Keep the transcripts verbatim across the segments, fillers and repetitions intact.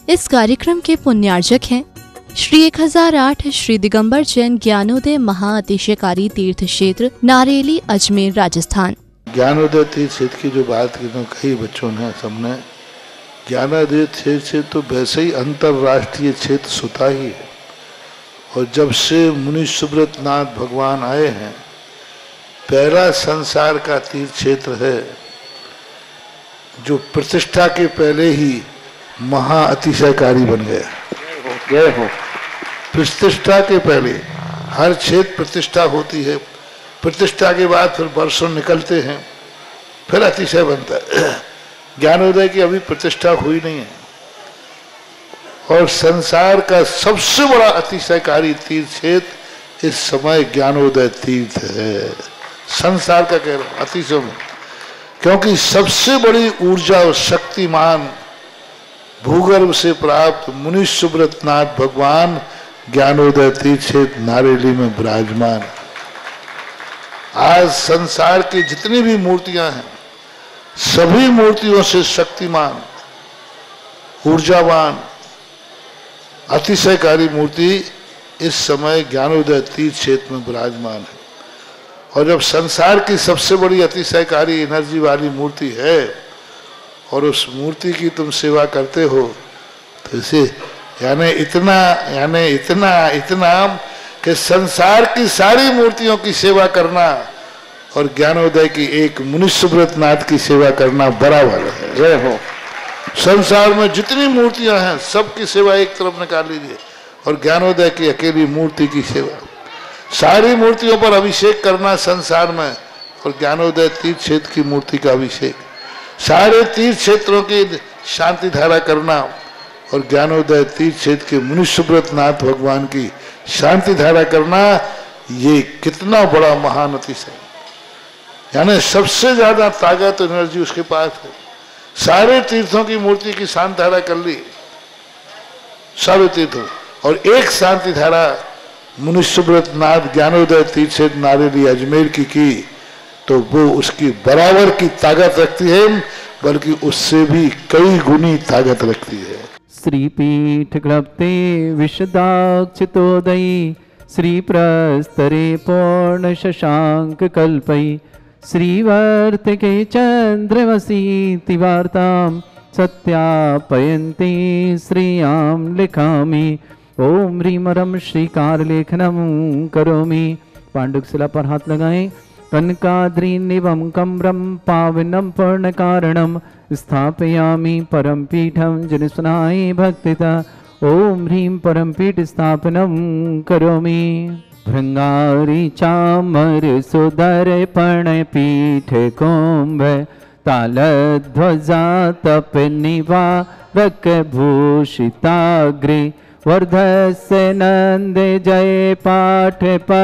इस कार्यक्रम के पुण्यार्जक हैं श्री एक हजार आठ श्री दिगंबर जैन ज्ञानोदय महाअतिशयकारी तीर्थ क्षेत्र नारेली अजमेर राजस्थान। ज्ञानोदय तीर्थ क्षेत्र की जो बात की तो कई बच्चों ने सबने, ज्ञानोदय क्षेत्र तो वैसे ही अंतर्राष्ट्रीय क्षेत्र सुता ही है। और जब से मुनि सुब्रत नाथ भगवान आए हैं, पहला संसार का तीर्थ क्षेत्र है जो प्रतिष्ठा के पहले ही महाअतिशयकारी बन गया। प्रतिष्ठा के पहले हर क्षेत्र प्रतिष्ठा होती है, प्रतिष्ठा के बाद फिर वर्षों निकलते हैं, फिर अतिशय बनता है। ज्ञानोदय की अभी प्रतिष्ठा हुई नहीं है। और संसार का सबसे बड़ा अतिशयकारी तीर्थ क्षेत्र इस समय ज्ञानोदय तीर्थ है। संसार का कह रहा हूं अतिशय में, क्योंकि सबसे बड़ी ऊर्जा और शक्तिमान भूगर्भ से प्राप्त मुनि सुब्रत नाथ भगवान ज्ञानोदय तीर्थ क्षेत्र नारेली में विराजमान। आज संसार की जितनी भी मूर्तियां हैं, सभी मूर्तियों से शक्तिमान, ऊर्जावान, अतिशयकारी मूर्ति इस समय ज्ञानोदय तीर्थ क्षेत्र में विराजमान है। और जब संसार की सबसे बड़ी अतिशयकारी एनर्जी वाली मूर्ति है और उस मूर्ति की तुम सेवा करते हो, तो इसे यानी इतना यानी इतना इतना कि संसार की सारी मूर्तियों की सेवा करना और ज्ञानोदय की एक मुनि सुब्रत नाथ की सेवा करना बराबर है। जय हो। संसार में जितनी मूर्तियां हैं सबकी सेवा एक तरफ निकाल लीजिए और ज्ञानोदय की अकेली मूर्ति की सेवा। सारी मूर्तियों पर अभिषेक करना संसार में और ज्ञानोदय तीर्थ क्षेत्र की मूर्ति का अभिषेक, सारे तीर्थ क्षेत्रों की शांति धारा करना और ज्ञानोदय तीर्थ क्षेत्र के मुनि सुब्रत नाथ भगवान की शांति धारा करना, ये कितना बड़ा महान अतिशय। यानी सबसे ज्यादा ताकत एनर्जी उसके पास है। सारे तीर्थों की मूर्ति की शांति धारा कर ली, सारे तीर्थों, और एक शांति धारा मुनि सुब्रत नाथ ज्ञानोदय तीर्थ क्षेत्र नारेली अजमेर की की तो वो उसकी बराबर की ताकत रखती है, बल्कि उससे भी कई गुनी ताकत रखती है। श्रीपीठ क्लप्ते विशदाक्षितोदयी श्री प्रस्तरे पूर्ण शशांक कल्पई श्रीवर्तिके चंद्रवसी तिवार्तां सत्यापयन्ति श्रियां लिखामि। ओम ह्रीं रं श्रीकार लेखनम करोमि। पांडुकशिला पर हाथ लगाएं। कनकाद्रीनिवं कम्रं पावनं पूर्णकारणं स्थापयामि परम पीठं जनिस्नाय भक्तिता। ओम ह्रीं परम पीठ स्थापनं करोमि। भृंगारी चामर सुदर पण पीठ कुंभ तालध्वजा तप निवारक भूषिताग्रे वर्धस्य नंद जय पाठ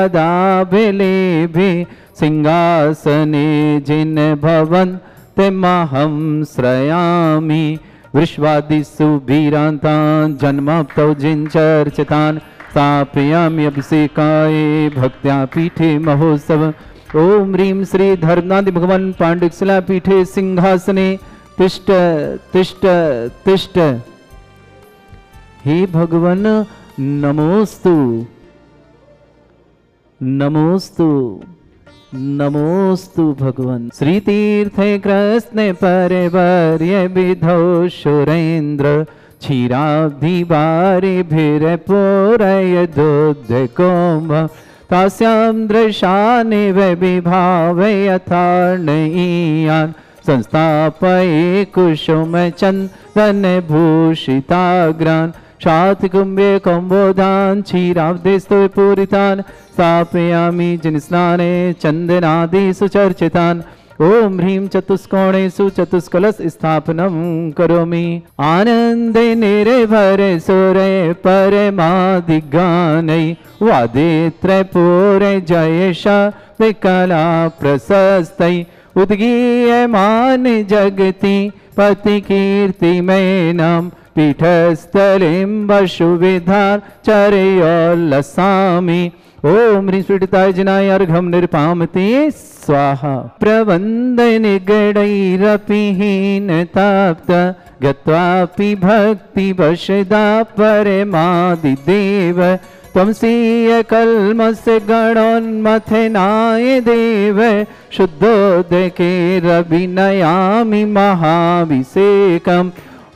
पदाभिलेभे सिंहासने जिन भवन तेमाहं श्रयामि। विश्वादिषु वीरान्तान् जन्माप्तौ जिञ्चर्चितान् स्थापयामि अभिषेकाय भक्त्या पीठे महोत्सव। ओम ह्रीं श्री धर्मनाथ भगवान पांडुकशिला पीठे सिंहासने तिष्ठ तिष्ठ तिष्ठ। हे भगवान नमोस्तु नमोस्तु नमोस्तु भगवान। श्री तीर्थे कृष्ण परिवर्य विधौ सुरेन्द्र क्षीराब्धि बारे भीर पूरय दुध कोम तास्यां दृशाने विभाव यथार्णयान् संस्थापये कुसुम चंदन भूषिताग्रान् शातिकुंभे कुंभोधान क्षीराब्धिस्तु पूरितान् स्थापयामि जिनस्नाने चंदनादि सुचर्चितान्। ओम ह्रीं चतुष्कोणेषु चतुष्कलश स्थापनं करोमि। आनंदे निर्भर सुरे परमादिगानै वादे त्रैपूरे जयेश विकला प्रशस्तै उद्गीयमान जगति पति कीर्ति में नाम पीठस्थलिं वसुविधार चरयोल्लसामि। ओम ह्रीं स्फुटिताय जिनाय अर्घम निरपामते स्वाहा। प्रवंदन गणैरपि हीनताप्त गत्वापि भक्ति वशदा परमादिदेव त्वमसीय कल्मस्य गणोन्मथनाय देव शुद्धोदके रविनयामि महाभिषेकम्। ओ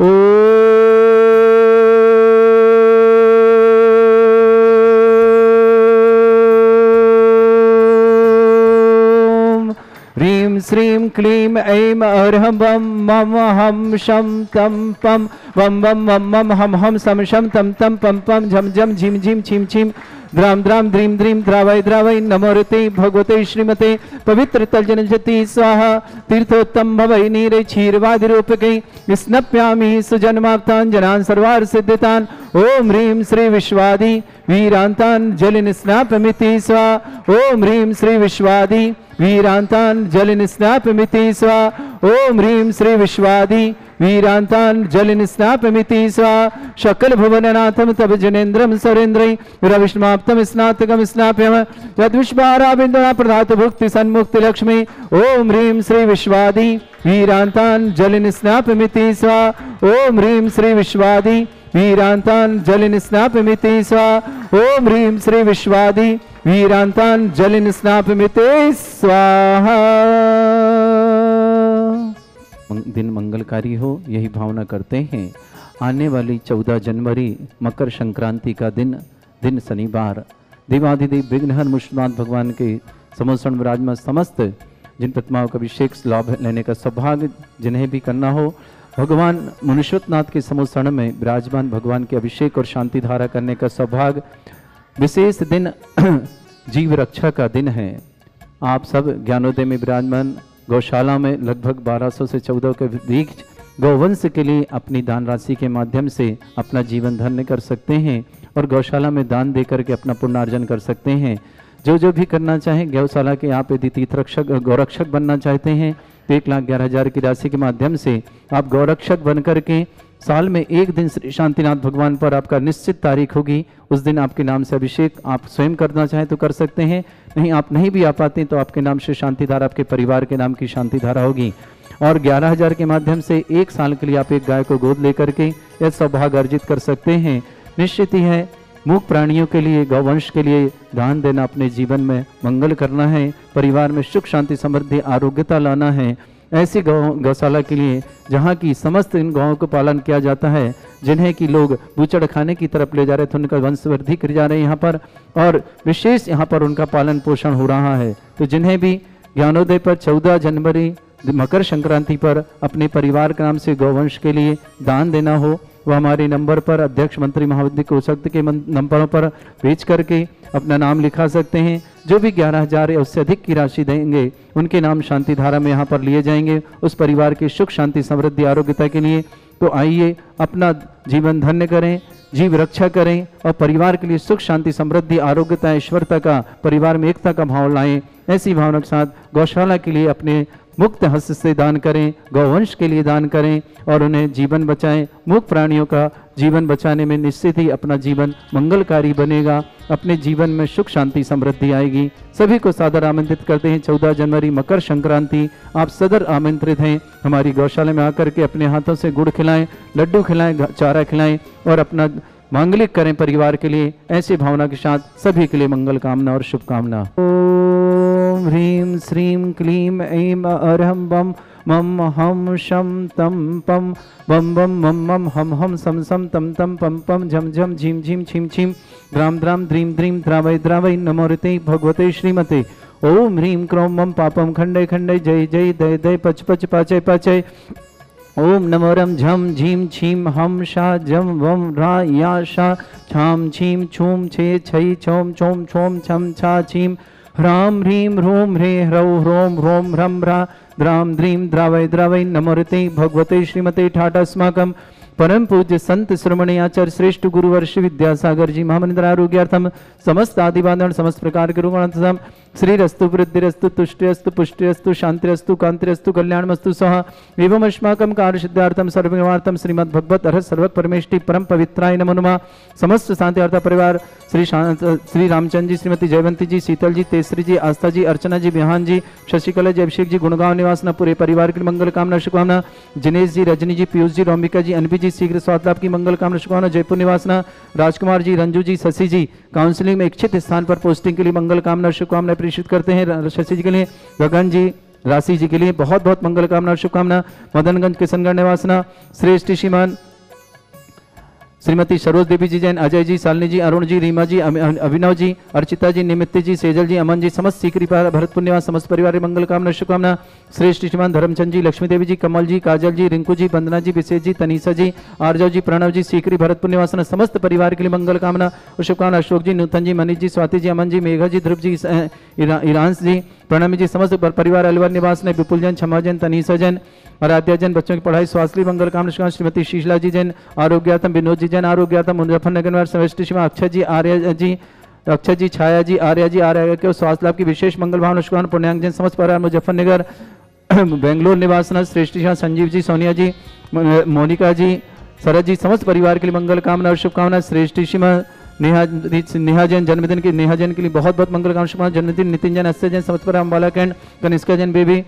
ह्रीं श्रीं क्लीं ऐं अर्हं बम मम हम शम तम पम वम वम मम मम हम हम सम शम तम तम पम पम झम झम झिम झिम छिम छिम द्राम द्राम द्रीम द्रीम द्रावय द्रावय नमोरते भगवते श्रीमते पवित्र तलजनजति स्वाहा। तीर्थोत्तम भवै नीरे क्षीरवादि रूपकै स्नप्यामि सुजन्माप्तान जनान सर्वार सिद्धितान। ओम ह्रीं श्री विश्वादि वीरांतान जलिन स्नापमिति स्वाहा। ओम ह्रीं श्री विश्वादि वीरांतान जलिन स्नापमिति स्वाहा। ओम ह्रीं श्री विश्वादि वीरांतान जलिन स्नापमिति स्वाहा। शकल भुवननाथम तब जनेन्द्रम सरेन्द्रै रविष्माप्तम स्नातकम स्नाप्यम यद्विश्वाराबिन्दुना प्रधात भुक्ति सन्मुक्ति लक्ष्मी। ओम ह्रीं श्री विश्वादि वीरांतान जलिन स्नापमिति स्वाहा। ओम ह्रीं श्री विश्वादि वीरांतान जलिन स्नापमिति स्वाहा। ओम ह्रीं श्री विश्वादि वीरांतान जलिन स्नापमिति स्वाहा। दिन मंगलकारी हो यही भावना करते हैं। आने वाली चौदह जनवरी मकर संक्रांति का दिन दिन शनिवार देवाधिदेव विघ्नहर मुष्टनाथ भगवान के समोषण विराजमान समस्त जिन प्रतिमाओं का अभिषेक लाभ लेने का सौभाग्य जिन्हें भी करना हो भगवान मनुष्यनाथ के समोषण में विराजमान भगवान के अभिषेक और शांति धारा करने का सौभाग्य। विशेष दिन जीव रक्षा का दिन है। आप सब ज्ञानोदय में विराजमान गौशाला में लगभग बारह सौ से चौदह के बीच गौवंश के लिए अपनी दान राशि के माध्यम से अपना जीवन धन्य कर सकते हैं और गौशाला में दान देकर के अपना पुण्यार्जन कर सकते हैं। जो जो भी करना चाहें गौशाला के आप यदि तीर्थरक्षक गौरक्षक बनना चाहते हैं तो एक लाख ग्यारह हजार की राशि के माध्यम से आप गौरक्षक बन करके साल में एक दिन श्री शांतिनाथ भगवान पर आपका निश्चित तारीख होगी, उस दिन आपके नाम से अभिषेक आप स्वयं करना चाहें तो कर सकते हैं। नहीं आप नहीं भी आ पाते तो आपके नाम से शांति धारा आपके परिवार के नाम की शांति धारा होगी। और ग्यारह हजार के माध्यम से एक साल के लिए आप एक गाय को गोद लेकर के यह सौभाग्य अर्जित कर सकते हैं। निश्चित ही है मूक प्राणियों के लिए गौवंश के लिए दान देना, अपने जीवन में मंगल करना है, परिवार में सुख शांति समृद्धि आरोग्यता लाना है। ऐसी गौ गौशाला के लिए जहाँ की समस्त इन गौओं को पालन किया जाता है, जिन्हें कि लोग बूचड़ खाने की तरफ ले जा रहे थे, उनका वंशवृद्धि कर जा रहे हैं यहाँ पर और विशेष यहाँ पर उनका पालन पोषण हो रहा है। तो जिन्हें भी ज्ञानोदय पर चौदह जनवरी मकर संक्रांति पर अपने परिवार के नाम से गौवंश के लिए दान देना हो वह हमारे नंबर पर अध्यक्ष मंत्री महाविद्य कोषाध्यक्ष के नंबरों पर भेज करके अपना नाम लिखा सकते हैं। जो भी ग्यारह हजार या उससे अधिक की राशि देंगे उनके नाम शांति धारा में यहाँ पर लिए जाएंगे उस परिवार की सुख शांति समृद्धि आरोग्यता के लिए। तो आइए अपना जीवन धन्य करें, जीव रक्षा करें और परिवार के लिए सुख शांति समृद्धि आरोग्यता ईश्वरता का परिवार में एकता का भाव लाएं। ऐसी भावना के साथ गौशाला के लिए अपने मुक्त हस्त से दान करें, गौवंश के लिए दान करें और उन्हें जीवन बचाएं। मूक प्राणियों का जीवन बचाने में निश्चित ही अपना जीवन मंगलकारी बनेगा, अपने जीवन में सुख शांति समृद्धि आएगी। सभी को सादर आमंत्रित करते हैं। चौदह जनवरी मकर संक्रांति आप सदर आमंत्रित हैं। हमारी गौशाला में आकर के अपने हाथों से गुड़ खिलाएं, लड्डू खिलाएं, चारा खिलाएं और अपना मांगलिक करें परिवार के लिए। ऐसी भावना के साथ सभी के लिए मंगल कामना और शुभकामना। ओम ह्रीं श्रीं क्लीं ऐं अर्हं बम मम हम शम तम पम बम बम मम मम हम हम सम सम तम तम पम पम झम झम झिम झिम छिम छिम द्राम द्राम द्रीम द्रीम द्रावय द्रावय नमोरते भगवते श्रीमते। ओम ह्रीं क्रोम मम पापम खंडे खंडे जय जय दय दय पच पच पाचय पाचय। ओम नमोरम झम झीम छीम हम शा जम वम रा या शा छाम छीम छूम छे छई छोम छोम छोम छम छा छीम ह्राम ह्रीं ह्रूम ह्रे ह्रौ ह्रोम ह्रोम ह्रम ह्रा द्राम द्रीम द्रावय द्रावय नमोरते भगवते श्रीमते ठाटास्माकम परम पूज्य संत श्रमणे आचार्य श्रेष्ठ गुरुवर्ष विद्यासागर जी महामंत्र आरोग्यार्थम समस्त आदिवादन समस्त प्रकार के रुगण श्रीरस्तु वृद्धिरस्तु तुष्टिरस्तु पुष्टिरस्तु शांतिरस्तु कांतिरस्तु कल्याणमस्तु सह एवं अस्माकं कार्य सिद्धार्थम सर्वनिवार्थम श्रीमद् भगवत अर्थ सर्वक परमेष्टि परम पवित्राय नमो नमः। समस्त शांति अर्थ परिवार श्री श्री रामचंद्र जी, श्रीमती जयवंती जी, शीतल जी, तेसरी जी, आस्था जी, अर्चना जी, बिहान जी, शशिकला जी, अभिषेक जी, गुणगांव निवासना पूरे परिवार की मंगल कामना शुभकामना। जिनेश जी, रजनी जी, पीयूष जी, रोमिका जी, अनबी जी, शीघ्र स्वास्थ्य लाभ की मंगल कामना शुभकामना। जयपुर निवासना राजकुमार जी, रंजू जी, शशि जी काउंसलिंग में इच्छित स्थान पर पोस्टिंग के लिए मंगल कामना शुभकामना प्रेषित करते हैं। शशि जी के लिए, गगन जी, राशि जी के लिए बहुत बहुत मंगल कामना शुभकामना। मदनगंज किशनगढ़ निवासना श्रेष्ठ श्रीमान श्रीमती सरोज देवी जी जैन, अजय जी, शालिनी जी, अरुण जी, रीमा जी, अभिनव जी, अर्चिता जी, निमित्त जी, सेजल जी, अमन जी, समस्त सीकरी भरतपुर निवास समस्त परिवार मंगल कामना शुभकामना। श्रेष्ठ श्रीमान धर्मचंद जी, लक्ष्मी देवी जी, कमल जी, काजल जी, रिंकू जी, वंदना जी, विशेष जी, तनीषा जी, आर्जव जी, प्रणव जी, सीकरी भरतपुर निवास समस्त परिवार के लिए मंगल कामना और शुभकामना। अशोक जी, नूतन जी, मनीष जी, स्वाति जी, अमन जी, मेघा जी, ध्रुव जी, ईरांश जी, प्रणमी जी, समस्त परिवार अलवर निवास ने विपुल जैन, क्षमा जैन, तनीषा जैन, आराध्या जैन, बच्चों की पढ़ाई स्वास्थ्य मंगल कामना शुभकामना। श्रीमती शीशला जी जैन, आरोग्यातम, विनोद जी जैन, आरोग्यातम, मुजफ्फरनगर श्रेष्ठ श्रीमान अक्षय जी, आर्य जी, अक्षय जी, छाया जी, आर्या जी, आर्या के स्वास्थ्य लाभ की विशेष मंगल भावना शुभकामना। पुण्यांग जैन, समस्त परिवार मुजफ्फरनगर बेंगलोर निवासना श्रेष्ठ श्रीमान संजीव जी, सोनिया जी, मोनिका जी, शरद जी, समस्त परिवार के लिए मंगल कामना और शुभकामना। श्रेष्ठ श्रीमान नेहा नेहा जैन जन्मदिन के नेहा जैन के लिए बहुत बहुत मंगल कामना शुभकामना। जन्मदिन नितिन जैन, अस्य जैन, समस्त परिवार अम्बाला कैंड, कनिष्का जैन, बेबी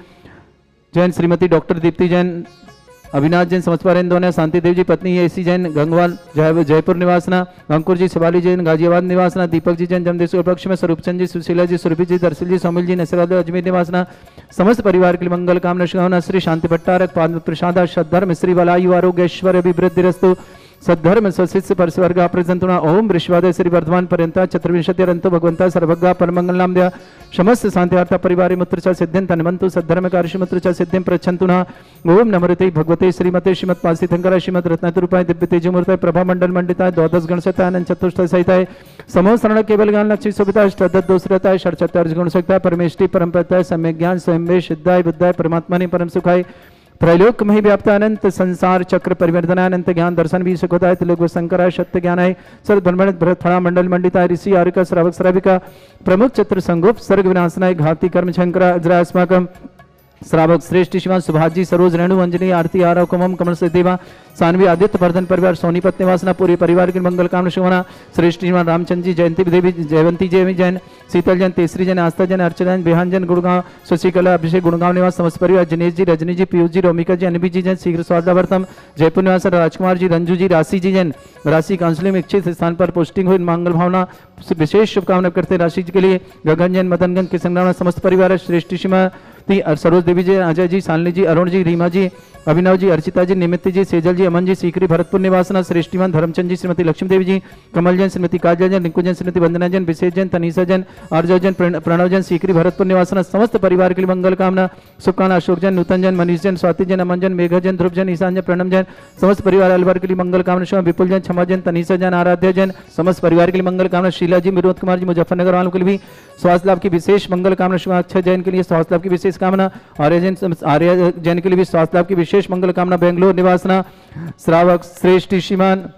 जैन, श्रीमती डॉक्टर दीप्ति जैन, अविनाश जैन, समस्त परिवार इंदौर, शांति देव जी पत्नी एसी जैन, गंगवाल जय जयपुर निवासना, अंकुर जी, शिवाली जैन, गाजियाबाद निवासना, दीपक जी जैन, जमदेश उपलक्ष में, स्वरूपचंद जी, सुशीला जी, सुरभि जी, दर्शिल जी, सोमिल जी, नसराद अजमेर निवासना समस्त परिवार के लिए मंगल कामना शुभकामना। श्री शांति भट्टारक पाद प्रसाद सद्धर्म श्री वलायु आरोग्य ऐश्वर्य अभिवृद्धिरस्तु सद्धर्म स्वशिष्य परस्वर्ग प्रजंतुना ओम वृषवादय श्री वर्धमान पर्यंता चतुर्विंशतिरंतो भगवंता सर्वज्ञा परमंगल नाम दया समस्त शांतिवार्ता परिवार मुत्र च सिद्धिं तन्मन्तु सद्धर्म कार्यमुत्र च सिद्धिं प्रच्छन्तुना ओम नमृते भगवते श्रीमते श्रीमत् पासिथंकर श्रीमत् रत्नतरूपाय दिव्य तेजमूर्ताय प्रभा मंडल मंडिताय द्वादश गणसताय अनंत चतुष्टय सहिताय समूह शरण केवल ज्ञान लक्ष्मी सुविधा अष्टदश दोषरताय षट्चत्वारिश गुण सकताय परमेष्टि परमपताय सम्यक ज्ञान स्वयं सिद्धाय बुद्धाय परमात्मा परम सुखाय त्रैलोक मही व्याप्त अनंत संसार चक्र परिवर्तनाय अनंत ज्ञान दर्शन भी सुखदाय त्रिलोक शंकराय सत्य ज्ञानाय सर्व ब्रह्मण भरत फणा मंडल मंडिताय ऋषि आरिका श्रावक श्राविका प्रमुख चतुर संगोप सर्ग विनाशनाय घाती कर्म शंकरा अज्रास्माकम श्रावक श्रेष्ठ शिवान सुभाष जी सरोज रेणु अंजनी आरती आरव कुमम कमल से देवा सानवी आदित्य वर्धन परिवार सोनीपत निवासना पूरे परिवार की मंगल कामना शुभना। श्रेष्ठ श्रीमान रामचंद्र जी जयंती देवी जयवंती जय जैन शीतल जैन तेसरी जैन आस्था जैन अर्चना जैन बिहान जैन गुड़गांव शशिकला अभिषेक गुड़गांव निवास समस्त परिवार जिनेश जी रजनी जी पीयूष जी रोमिका जी अनबी जी जैन शीघ्र स्वास्थ्यवर्तम जयपुर निवास राजकुमार जी रंजू जी राशि जी जैन राशि काउंसिलिंग में इच्छित स्थान पर पोस्टिंग हुई मंगल भावना विशेष शुभकामना करते राशि जी के लिए। गगन जैन मदनगंज किशनगढ़ समस्त परिवार श्रेष्ठ श्रीमती सरोज देवी जी अजय जी शालिनी जी अरुण जी रीमा जी अभिनव जी अर्चिता जी निमित्त जी सेजल जी अमन जी सीकरी भरतपुर निवासना श्रेष्ठीमान धर्मचंद जी श्रीमती लक्ष्मी देवी जी कमल जैन श्रीमती काजल जैन रिंकू जैन श्रीमती वंदना जैन विशेष जैन तनीषा जैन आर्जव जैन प्रणव जैन सीकरी भरतपुर निवासना समस्त परिवार के लिए मंगल कामना शुभकामना। अशोक जैन नूतन जैन मनीष जैन स्वाति जैन अमन जैन मेघा जैन ध्रुव जैन ईशान जैन प्रणम जैन समस्त परिवार अलवर के लिए मंगल कामना शुभ विपुल जैन क्षमा जैन तनीषा जैन आराध्या जैन समस्त परिवार के लिए मंगल कामना। शीला जी विनोद कुमार जी मुजफ्फरनगर वालों के लिए भी स्वास्थ्य लाभ की विशेष मंगल कामना शुभ। अक्षय जैन के लिए स्वास्थ्य लाभ की विशेष कामना। आर्य जैन आर्य जैन के लिए भी स्वास्थ्य लाभ की विशेष मंगल कामना। बेंगलोर निवासना श्रावक श्रेष्ठ श्रीमान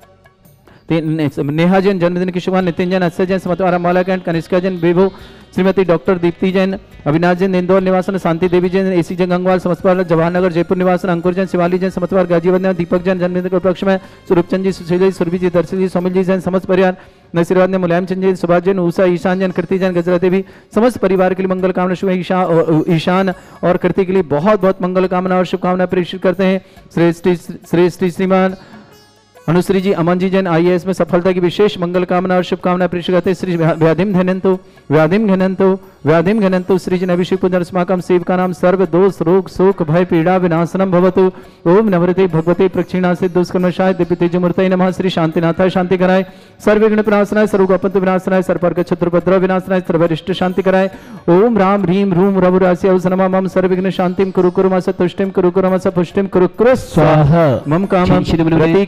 नेहा जैन जन्मदिन की शुभकामना। नितिन जैन अक्षय जैन समतवारा माला कैंट कनिष्का जैन विभू श्रीमती डॉक्टर दीप्ति जैन अविनाश जैन इंदौर निवासन शांति देवी जैन एसी जैन गंगवाल समस्तवार जवाहरनगर जयपुर निवासन अंकुर जैन शिवाली जैन समस्तवार गाजियाबाद दीपक जैन जन्मदिन के उपलक्ष्य में स्वरूपचंद जी सुशील जी सुरभि जी दर्शन जी सोमिल जी जैन समस्त परिवार नसीराबाद ने मुलायम चंद जी सुभाष जैन उषा ईशान जैन कृति जैन गजरा देवी समस्त परिवार के लिए मंगल कामना शुभ। ईशा ईशान और कृति के लिए बहुत बहुत मंगल कामना और शुभकामना प्रेषित करते हैं। श्रेष्ठ श्रेष्ठ श्रीमान अनुश्री जी अमन जी जैन आईएएस में सफलता की विशेष मंगल कामना और शुभकामना प्रेषित करते हैं। श्री व्याधिम घनंतु व्याधिम घनंतु व्याधिम घनंतु श्री जन अभिषेक पुनर्स्माकम सेव का नाम सर्व दोष रोग शोक भय पीड़ा विनाशनम भवतु ओम नमृते भगवते प्रक्षिणा से दुष्कर्मशाय दिव्य तेजमूर्तये नमः। श्री शांतिनाथाय शांति कराय सर्व विघ्न विनाशनाय सर्वोपत्ति विनाशनाय सर्वपर्क क्षत्रुपद्रव विनाशनाय सर्वरिष्ट शांति कराय ओम राम ह्रीम रूम रघुरास्य अवसनमा मम सर्वविघ्न शांतिम कुरु कुरु मस तुष्टिम कुरु कुरु मस पुष्टिम कुरु कुरु स्वाहा मम कामं प्रति कामं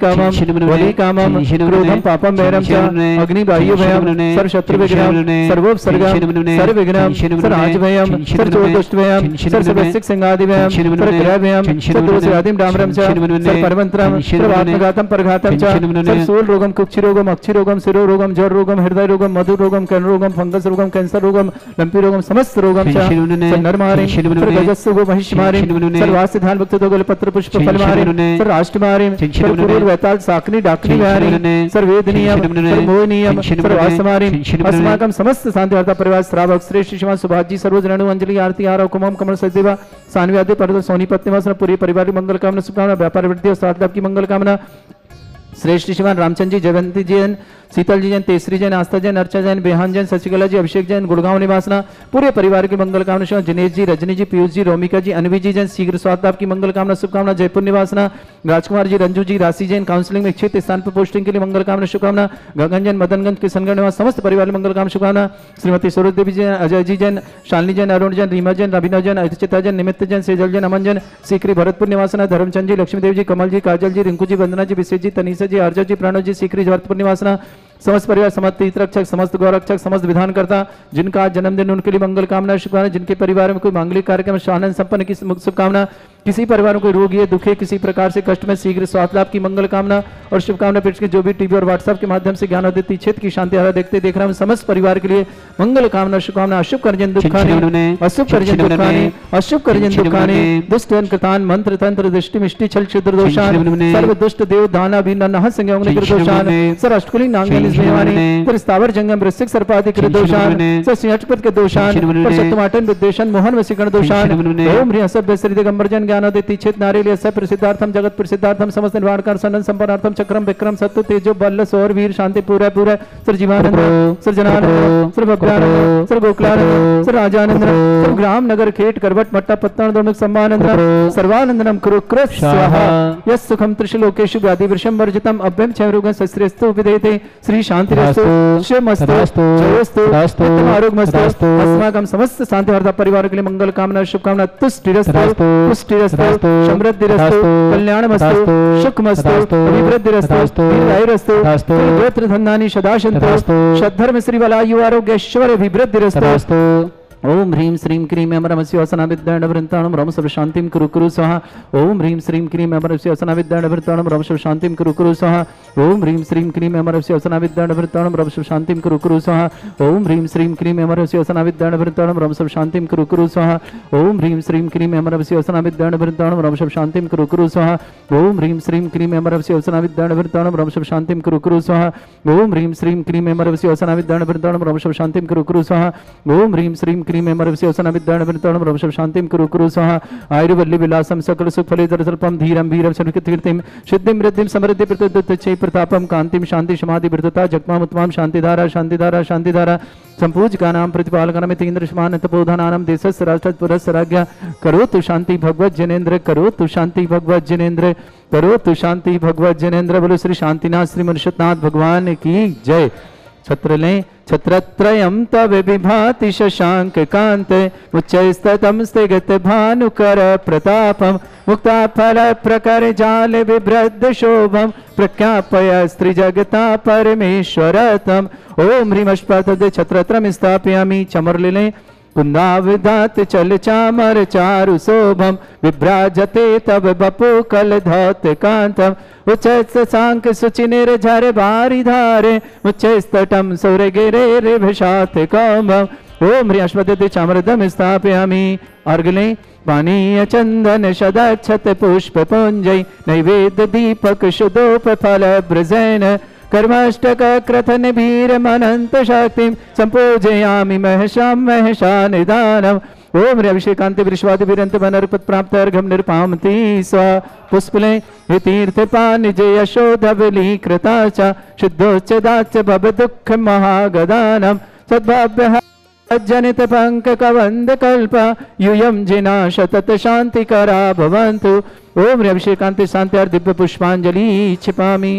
वली कामम क्रोधम पापम वैरम च अग्नि बाह्य भयम सर्व शत्रु विघ्नम सर्वोपसर्गम सर्व विघ्नम सर्व राज भयम सर्व चोदुष्ट भयम सर्व सर्वसिक संगादि भयम सर्व ग्रह भयम सर्व दोषादिम डामरम च सर्व परमंत्रम सर्व आत्मघातम परघातम च सर्व सूल रोगम कुक्षि रोगम अक्षि रोगम शिरो रोगम जड़ रोगम हृदय रोगम मधु रोगम कर्ण रोगम फंगस रोगम कैंसर रोगम लंपी रोगम समस्त रोगम च सर्व नरमारिम सर्व गजस्सुगो महिष्मारिम सर्व वास्य धान भक्त दोगल पत्र पुष्प फल मारिम सर्व राष्ट्रमारिम सर्व पुरुर वैताल साकनी डाकनी विहारी सर्व वेदनीयम सर्व मोहनीयम सर्व वासमारिम अस्माकम समस्त शांति वार्ता परिवार श्रावक श्रेष्ठ शिवा सुभाजी सर्वज रेणु अंजलि आरती आरव कुमम कमल सचदेवा सान्वी आदि पर सोनी पत्नीवासन पूरी परिवार की मंगल कामना शुभकामना व्यापार वृद्धि और साथ लाभ की मंगल कामना श्रेष्ठ शिवान रामचंद्र जी जयवंती जी शीतल जी जैन तेसरी जैन आस्था जैन अर्चा जैन बेहान जैन शशिकला जी अभिषेक जैन गुड़गांव निवासना पूरे परिवार की मंगल कामना शिव जिनेश जी रजनी जी पीयूष जी रोमिका जी अनवी जी जैन शीघ्र स्वास्थ्य की मंगल कामना शुभकामना जयपुर निवासना राजकुमार जी रंजू जी राशि जैन काउंसलिंग में इच्छित स्थान पर पोस्टिंग के लिए मंगल कामना शुभकामना गगन जैन मदनगंज किशनगढ़ निवास समस्त परिवार की मंगल कामना शुभकामना श्रीमती सूरज देवी जैन अजय जी जैन शालिनी जैन अरुण जैन रीमा जैन रविना जैन अतिचिता जैन निमित्त जैन सेजल जैन अमन जैन सीकरी भरतपुर निवासना धर्मचंद जी लक्ष्मी देवी जी कमल जी काजल जी रिंकू जी वंदना जी विशेष जी तनीषा जी आर्जा जी प्रणव जी सीकरी भरतपुर निवासना समस्त परिवार समस्त तीर्थरक्षक समस्त गौरक्षक समस्त विधानकर्ता जिनका जन्मदिन उनके लिए मंगल कामना शुभकामना जिनके परिवार में कोई मांगलिक कार्यक्रम आनंद संपन्न की शुभकामना किसी परिवार में कोई रोग है दुखे किसी प्रकार से कष्ट में शीघ्र स्वास्थ्य लाभ की मंगल कामना और शुभकामना पेश की जो भी टीवी और व्हाट्सएप के माध्यम से ज्ञान देती क्षेत्र की शांति हारा देखते देख रहे हैं समस्त परिवार के लिए मंगल कामना शुभकामना अशुभ कर्जन दुखाने अशुभ कर्जन दुखाने अशुभ कर्जन दुखाने दुष्ट कृतान मंत्र तंत्र दृष्टि मिष्टि छल क्षुद्र दोषान सर्व दुष्ट देव दाना बीना नह संज्ञा दोषान सर अष्टकुली नांगन इसमें स्थावर जंगम वृश्चिक सर्पादि कृत दोषान सर सिंहटपत के दोषान शतमाटन विद्वेषण मोहन वसीकरण दोषान ओम ह्रीं असभ्य श्री दिगंबर जन ज्ञान देती चेत नारेलिय सब प्रसिद्धार्थम जगत प्रसिद्धार्थम समस्त निर्वाणकार सनन संपन्नार्थम चक्रम विक्रम सत्य तेजो बल सौर वीर शांति पूरा पूरा सर जीवानंद सर जनानंद सर भव्यानंद सर गोकुलानंद सर राजानंद सर ग्राम नगर खेट करवट मट्टा पत्तन दोनक सम्मानंद सर्वानंदनम कुरु कृत स्वाहा यस सुखम त्रिशलोकेषु व्याधि वृषम वर्जितम अभ्यम क्षयरोगं सस्त्रेस्तु विदेते श्री शांतिरस्तु शिवमस्तु जयोस्तु आरोग्यमस्तु अस्माकं समस्त शांति वार्ता परिवार के लिए मंगल कामना शुभकामना तुष्टिरस्तु पुष्टिरस्तु समृद्धिरस्तु कल्याणमस्तु सुखमस्तु अभिवृद्धिरस्तु दीर्घायुरस्तु गोत्र धन्यानि सदाशन्तु सद्धर्म श्री वलायु आरोग्य ऐश्वर्य अभिवृद्धिरस्तु ओम ह्रीं श्रीं क्रीं अमरमस्य वसनाविद्याण वृंताणम रम सर्व शांतिम कुरु कुरु स्वाहा ओम ह्रीं श्रीं क्रीं अमरमस्य वसनाविद्याण वृंताणम रम सर्व शांतिम कुरु कुरु स्वाहा ओम ह्रीं श्रीं क्रीं अमरमस्य वसनाविद्याण वृंताणम रम सर्व शांतिम कुरु कुरु स्वाहा ओम ह्रीं श्रीं क्रीं अमरमस्य वसनाविद्याण वृंताणम रम सर्व शांतिम कुरु कुरु स्वाहा ओम ह्रीं श्रीं क्रीं अमरमस्य वसनाविद्याण वृंताणम रम सर्व शांतिम कुरु कुरु स्वाहा ओम ह्रीं श्रीं क्रीं अमरमस्य वसनाविद्याण वृंताणम रम सर्व शांतिम कुरु कुरु स्वाहा ओम ह्रीं श्रीं क्रीं अमरमस्य वसनाविद्याण वृंताणम रम सर्व शांतिम कुरु कुरु स्वाहा ओम ह्रीं श्रीं क्रीं अमरमस्य वसनाविद्याण वृंताणम रम सर्व शांतिम कुरु कुरु स्वाहा आयुर्वल्ली विलासम सकल सुख फले दरसल्पम धीरम वीरम शरणकीर्तिम सिद्धिम वृद्धिम समृद्धि प्रतुच्चै प्रतापम कांतिम शांति समाधि वृद्धता जगमाम उत्तमाम शांतिधारा शांतिधारा शांतिधारा संपूज का नाम प्रतिपालकनम इतीन्द्र समान तपोधनानम देशस्य राष्ट्रस्य पुरस्य राज्ञा करोतु शांति भगवत जनेन्द्र करोतु शांति भगवत जनेन्द्र करोतु शांति भगवत जनेन्द्र बोलो श्री शांतिनाथ श्री मनुष्यनाथ भगवान की जय। छत्र लें छत्रत्रयं तव विभाति शशांक कांत उच्चैस्ततं स्थिगत भानुकर प्रतापम मुक्ता फल प्रकर जाल विभ्रद शोभम प्रख्यापय स्त्री जगता परमेश्वरतम ओम ह्रीमष्पद छत्रत्रम स्थापयामि चमरलिले कुंदाविदात चल चामर चारु शोभम विभ्राजते तब बपु कल धौत कांतम उच्च सांक सुचि निर्झर बारी धारे उच्चस्तटम सौर गिरे रे भिषात कौमम ओम ह्रीं अश्वत्थ चामरदम स्थापयामि अर्गले पानीय चंदन सदक्षत पुष्प पुंजय नैवेद्य दीपक शुद्धोप फल ब्रजैन कर्माष्टक क्रथन भीर मनंत शक्ति संपूजयामि महशां महशा निदानम ओम ह्रीं अभिषेकांति विश्वादि विरंत बनर्पत प्राप्त अर्घम निर्पामति स्व पुष्पले तीर्थ पानिज यशोधवली कृता च शुद्धोच्चदाच भव दुख महागदानम सद्भाव्य जनित पंक कवंद कल्प यूयम जिना शतत शांति करा भवन्तु ओम ह्रीं अभिषेकांति शांति दिव्य पुष्पांजलि छिपामि।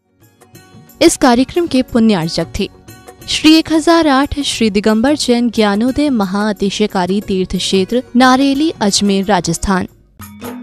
इस कार्यक्रम के पुण्यार्चक थे श्री एक हजार आठ श्री दिगंबर जैन ज्ञानोदय महाअतिशयकारी तीर्थ क्षेत्र नारेली अजमेर राजस्थान।